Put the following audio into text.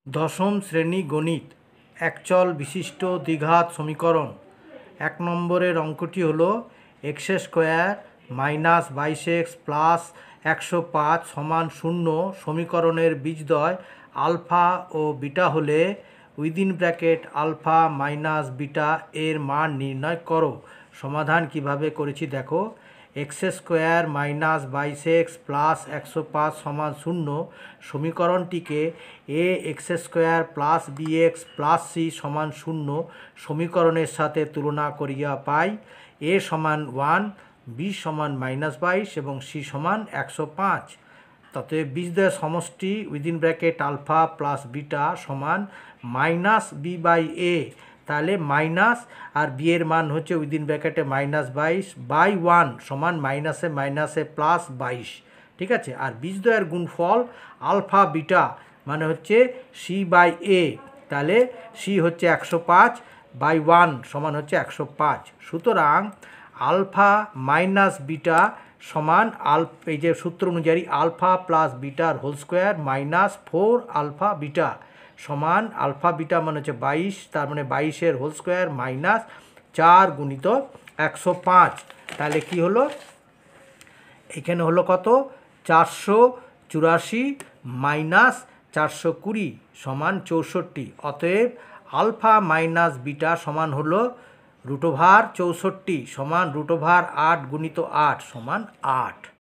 দশম শ্রেণী গণিত একচল বিশিষ্ট দ্বিঘাত সমীকরণ। 1 নম্বরের অঙ্কটি হলো x square minus 22x plus 105 সমান 0 সমীকরণের বীজদ্বয় আলফা ও বিটা হলে within bracket alpha minus beta এর মান নির্ণয় করো। সমাধান কিভাবে করেছি দেখো। X square minus 22x plus 105 সমান 0 সমীকরণটিকে A X square plus B X plus C সমান 0 সমীকরণের সাথে তুলনা করিয়া পাই এ সমান 1, বি সমান -22 এবং সি সমান 105। ততএব বীজদ্বয়ের সমষ্টি within bracket alpha plus beta সমান মাইনাস বি বাই এ। তাহলে মাইনাস আর বি এর মান হচ্ছে উইদিন ব্র্যাকেটে -22/1 সমান মাইনাসে মাইনাসে +22। ঠিক আছে। আর বীজদ্বয়ের গুণফল আলফা বিটা মানে হচ্ছে সি বাই এ। তাহলে সি হচ্ছে 105/1 সমান হচ্ছে 105। সুতরাং আলফা মাইনাস বিটা সমান এই যে সূত্র অনুযায়ী আলফা প্লাস বিটার whole square minus 4 alpha beta সমান আলফা বিটা মানে হচ্ছে 22, তার মানে 22-এর হোল স্কোয়ার মাইনাস 4 গুণিত 105। তাহলে কি হলো, এখানে হলো কত 484 মাইনাস 420 সমান 64। অতএব আলফা মাইনাস বিটা সমান হলো √64 সমান √8 গুণিত 8 সমান 8।